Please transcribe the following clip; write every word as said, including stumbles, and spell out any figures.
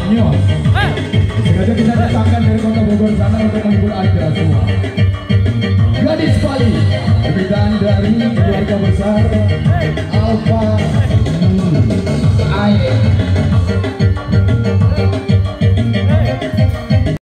Nyo. Sengaja kita datangkan dari kota Bogor sana untuk menghibur Anda semua. Gadis Bali, permintaan dari keluarga besar Alfa Nur Ain.